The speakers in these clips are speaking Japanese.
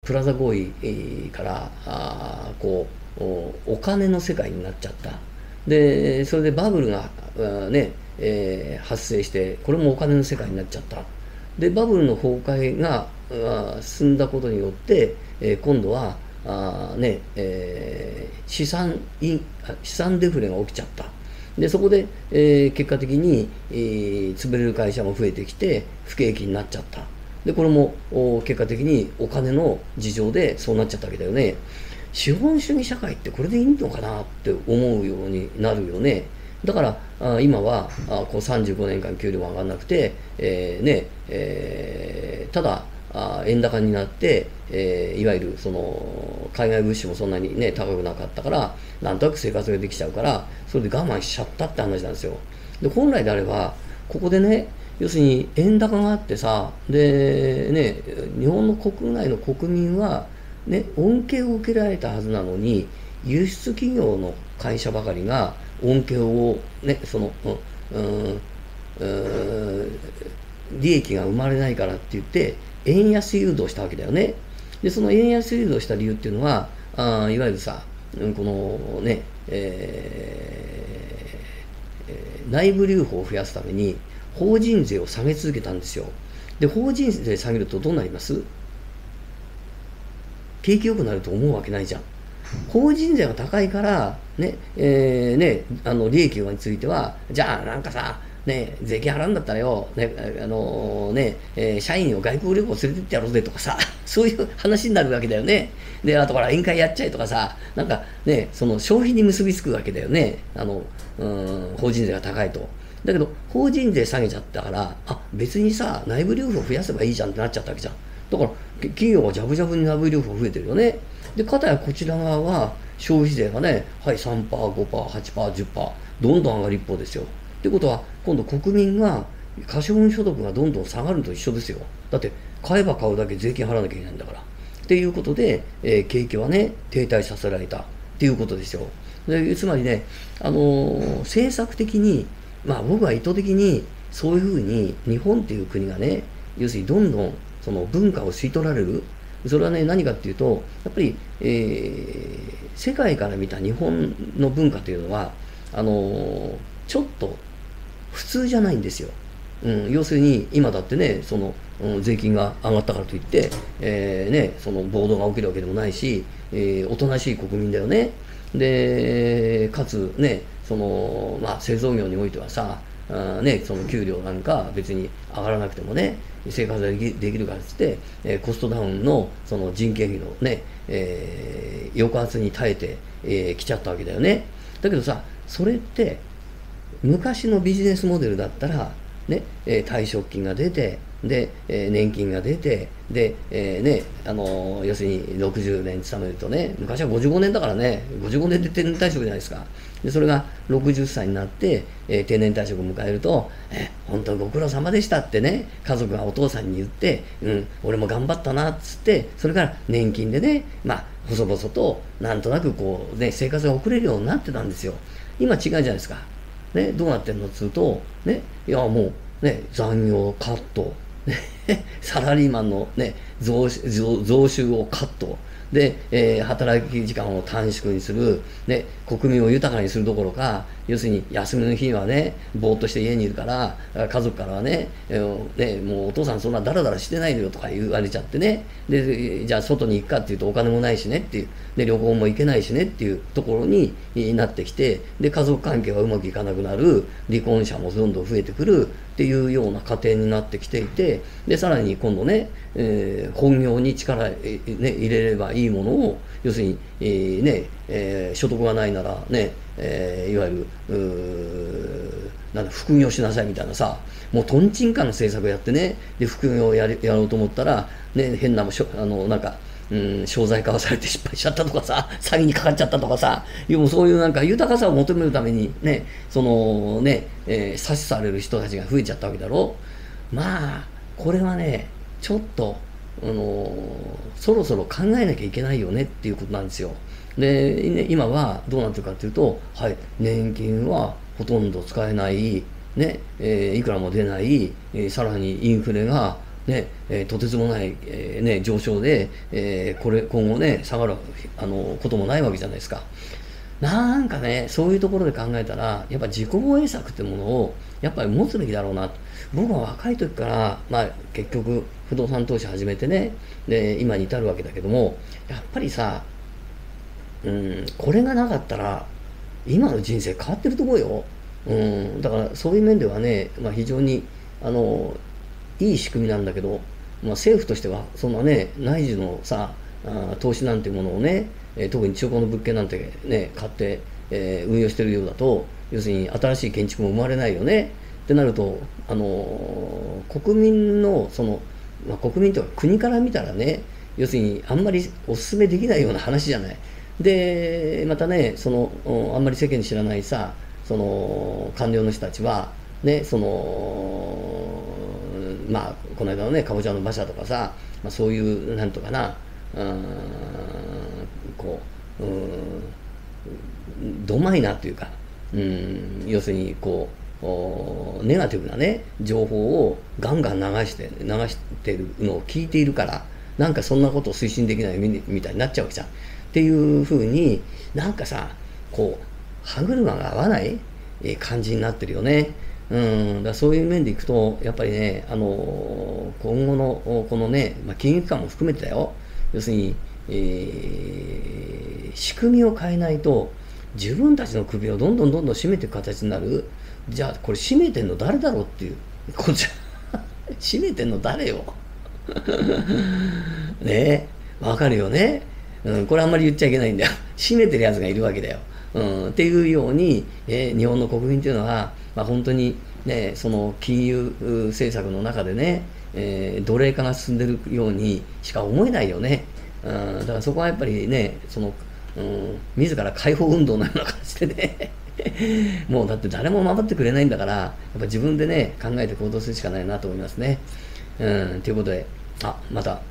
プラザ合意からお金の世界になっちゃった。でそれでバブルがね、発生して、これもお金の世界になっちゃった。でバブルの崩壊が進んだことによって、今度はね資産デフレが起きちゃった。でそこで、結果的に、潰れる会社も増えてきて不景気になっちゃった。でこれも結果的にお金の事情でそうなっちゃったわけだよね。資本主義社会ってこれでいいのかなって思うようになるよね。だから今はこう35年間給料が上がらなくて、ただ円高になって、いわゆるその海外物資もそんなにね高くなかったから、なんとなく生活ができちゃうから、それで我慢しちゃったって話なんですよ。で本来であればここでね、要するに円高があってさ、でね日本の国内の国民はね恩恵を受けられたはずなのに、輸出企業の会社ばかりが恩恵をね利益が生まれないからって言って円安誘導したわけだよね。でその円安誘導した理由っていうのは、いわゆるさこのね、内部留保を増やすために法人税を下げ続けたんですよ。で法人税下げるとどうなります？景気良くなると思うわけないじゃん。法人税が高いからね、利益については、じゃあなんかさね、税金払うんだったらよ、社員を外国旅行連れてってやろうぜとかさ、そういう話になるわけだよね。であとから宴会やっちゃえとかさ、なんかねその消費に結びつくわけだよね、法人税が高いと。だけど法人税下げちゃったから、別にさ内部留保増やせばいいじゃんってなっちゃったわけじゃん。だから企業はジャブジャブに内部留保増えてるよね。でかたやこちら側は消費税がね、はい 3%、5%、8%、10%どんどん上がる一方ですよ。ってことは今度国民が可処分所得がどんどん下がるのと一緒ですよ。だって買えば買うだけ税金払わなきゃいけないんだから。っていうことで、景気はね停滞させられたっていうことですよ。でつまりね、政策的に僕は意図的にそういうふうに日本っていう国がね、要するにどんどんその文化を吸い取られる。それはね何かっていうと、やっぱり、世界から見た日本の文化というのはちょっと普通じゃないんですよ。要するに今だってねその、税金が上がったからといって、その暴動が起きるわけでもないし、おとなしい国民だよね。でかつねその、製造業においてはさ、その給料なんか別に上がらなくてもね生活ができるからっつって、コストダウンのその人件費のね、抑圧に耐えてきちゃったわけだよね。だけどさ、それって昔のビジネスモデルだったらね、退職金が出て、で、年金が出て、で、要するに60年勤めるとね、昔は55年だからね、55年で定年退職じゃないですか。でそれが60歳になって、定年退職を迎えると、本当にご苦労様でしたってね、家族がお父さんに言って、俺も頑張ったなっつって、それから年金でね、細々となんとなくこうね生活が送れるようになってたんですよ。今違うじゃないですか。ね、どうなってんのっつうと、ね、いやもうね残業カット、サラリーマンのね増収をカットで、働き時間を短縮にする、ね、国民を豊かにするどころか、要するに休みの日はねぼーっとして家にいるから、家族からはね、もうお父さんそんなダラダラしてないのよとか言われちゃってね、でじゃあ外に行くかっていうとお金もないしねっていう、で旅行も行けないしねっていうところになってきて、で家族関係はうまくいかなくなる、離婚者もどんどん増えてくるっていうような過程になってきていて、でさらに今度ね、本業に力、入れればいいものを、要するに、所得がないならね、いわゆる副業しなさいみたいなさ、もうとんちんかんの政策やってね、で副業をやろうと思ったら、ね、変な商材化されて失敗しちゃったとかさ、詐欺にかかっちゃったとかさ、そういうなんか豊かさを求めるためにね、搾取される人たちが増えちゃったわけだろ。これはねちょっとそろそろ考えなきゃいけないよねっていうことなんですよ。で、今はどうなってるかっていうと、年金はほとんど使えない、いくらも出ない、さらにインフレがね、とてつもない、ね、上昇で、今後ね、下がることもないわけじゃないですか。なんかね、そういうところで考えたら、やっぱ自己防衛策ってものを、やっぱり持つべきだろうな。僕は若い時から、まあ、結局、不動産投資始めてね、で、今に至るわけだけども、やっぱりさ、これがなかったら、今の人生変わってると思うよ。だからそういう面ではね、まあ、非常にあのいい仕組みなんだけど、まあ、政府としてはそんなね内需のさ投資なんていうものをね、特に中古の物件なんてね買って、運用してるようだと、要するに新しい建築も生まれないよねってなると、国民のまあ、国民というか国から見たらね、要するにあんまりお勧めできないような話じゃない。でまたね、あんまり世間に知らないさ、官僚の人たちはね、まあこの間のねかぼちゃの馬車とかさ、まあ、そういうなんとかな、こうどまいなというか、要するにネガティブなね情報をガンガン流してるのを聞いているから、なんかそんなことを推進できないみたいになっちゃうわけじゃん。っていうふうになんかさ、歯車が合わない感じになってるよね。だからそういう面でいくと、やっぱりね、今後のこのね、まあ、金融機関も含めてだよ、要するに、仕組みを変えないと、自分たちの首をどんどん絞めていく形になる。じゃあ、これ締めてんの誰だろうっていうことじゃ締めてんの誰よねえ、わかるよね。これあんまり言っちゃいけないんだよ。締めてるやつがいるわけだよ。っていうように、日本の国民というのは、まあ、本当に、ね、その金融政策の中でね、奴隷化が進んでるようにしか思えないよね。だからそこはやっぱりね、自ら解放運動のような感じでねもうだって誰も守ってくれないんだから、やっぱ自分でね、考えて行動するしかないなと思いますね。ということで、また、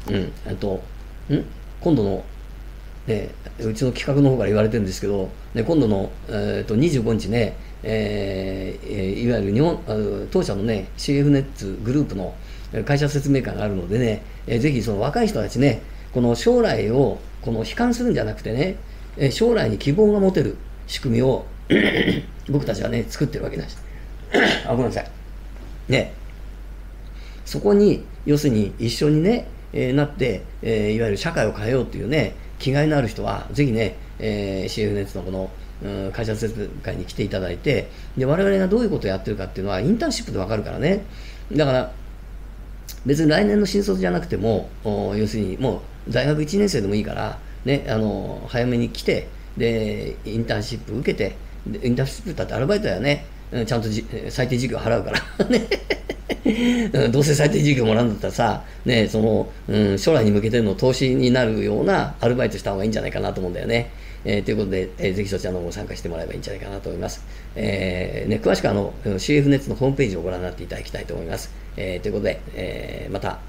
今度の、ね、うちの企画の方から言われてるんですけど、ね、今度の、25日ね、いわゆる当社のね、CF ネッツグループの会社説明会があるのでね、ぜひその若い人たちね、この将来を悲観するんじゃなくてね、将来に希望が持てる仕組みを僕たちはね、作ってるわけです。ごめんなさい。ね。そこに、要するに一緒にね、なって、いわゆる社会を変えようっていうね、気概のある人は、ぜひね、CF ネッツのこの、会社説明会に来ていただいて、で、我々がどういうことをやってるかっていうのは、インターンシップでわかるからね。だから、別に来年の新卒じゃなくても、要するにもう大学1年生でもいいから、ね、早めに来て、で、インターンシップ受けて、でインターンシップだってアルバイトやね、ちゃんと最低時給払うからねどうせ最低時給もらうんだったらさ、ね、将来に向けての投資になるようなアルバイトした方がいいんじゃないかなと思うんだよね。ということで、ぜひそちらの方も参加してもらえばいいんじゃないかなと思います。詳しくCF ネッツのホームページをご覧になっていただきたいと思います。ということで、また、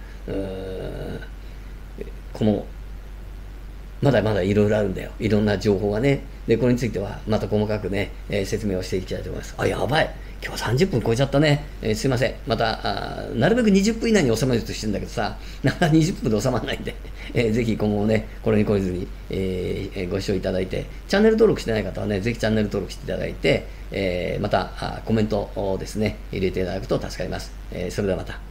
まだまだいろいろあるんだよ。いろんな情報がね。で、これについてはまた細かくね、説明をしていきたいと思います。やばい。今日は30分超えちゃったね。すいません。また、なるべく20分以内に収めるとしてるんだけどさ、なかなか20分で収まらないんで、ぜひ今後もね、これに懲りずに、ご視聴いただいて、チャンネル登録してない方はね、ぜひチャンネル登録していただいて、またコメントをですね、入れていただくと助かります。それではまた。